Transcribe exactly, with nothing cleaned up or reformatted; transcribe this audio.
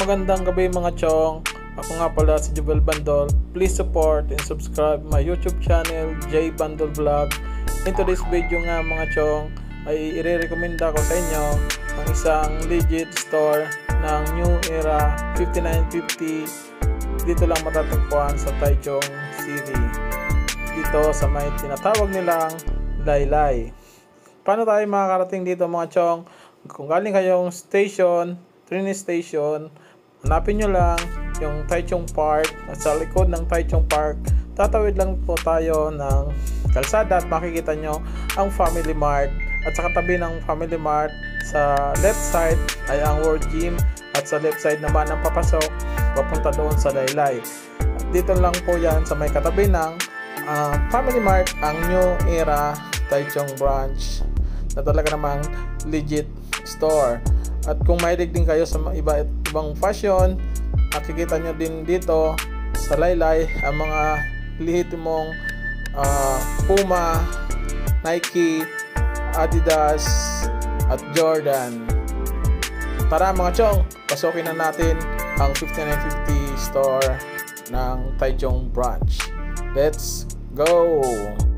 Magandang gabi mga chong. Ako nga pala si Jubel Bandol. Please support and subscribe my YouTube channel J Bandol Vlog. In today's video nga mga chong ay i-recommenda ko sa inyo ang isang legit store ng New Era fifty-nine fifty. Dito lang matatagpuan sa Taichung City. Dito sa may tinatawag nilang Laylay. Paano tayo makakarating dito mga chong? Kung galing kayong station, train station, hanapin nyo lang yung Taichung Park. At sa likod ng Taichung Park, tatawid lang po tayo ng kalsada at makikita nyo ang Family Mart. At sa katabi ng Family Mart, sa left side ay ang World Gym. At sa left side naman ang papasok, papunta doon sa Laylay. At dito lang po yan sa may katabi ng uh, Family Mart, ang New Era Taichung branch na talaga namang legit store. At kung mahilig din kayo sa iba ibang fashion, makikita nyo din dito sa Laylay ang mga lehitimong uh, Puma, Nike, Adidas at Jordan. Tara mga chong, pasukin na natin ang fifty-nine fifty store ng Taichung branch. Let's go!